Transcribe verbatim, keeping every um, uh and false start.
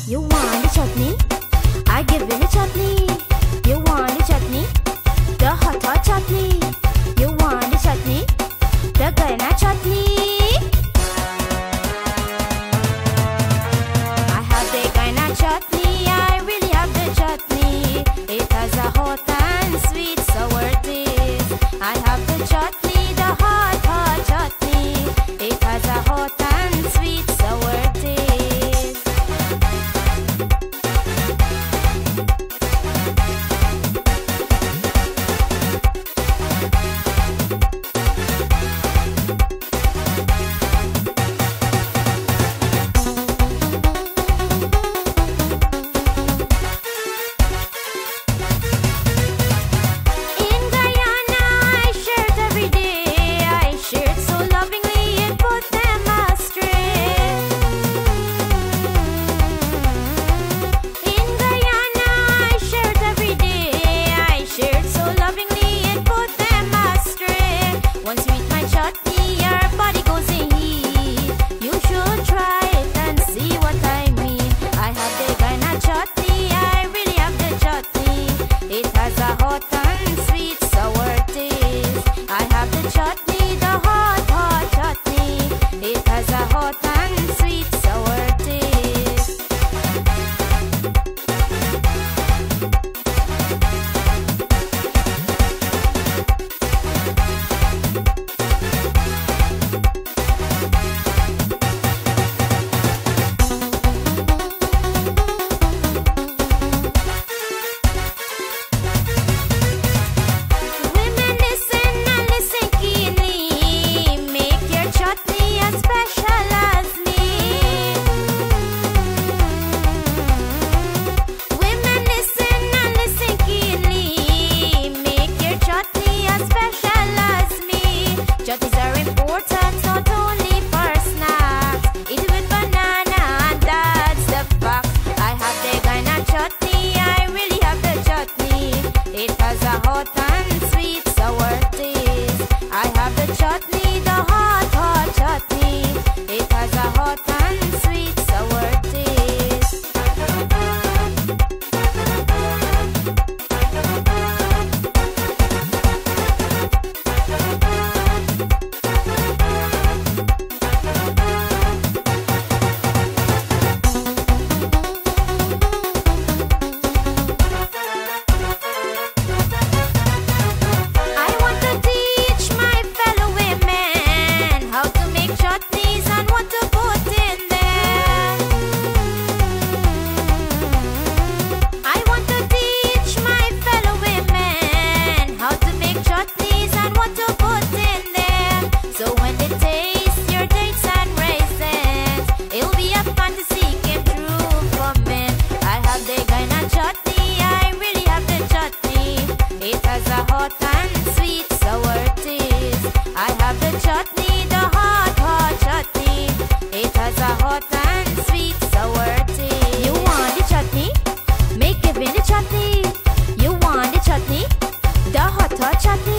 You want the chutney? I give you the chutney. You want the chutney? The hot hot chutney. You want the chutney? The Guyana chutney. I have the Guyana chutney. I really have the chutney. It has a hot and sweet sour taste. I have the chutney, the hot hot chutney. It has a hot and sweet sour taste. Chutney.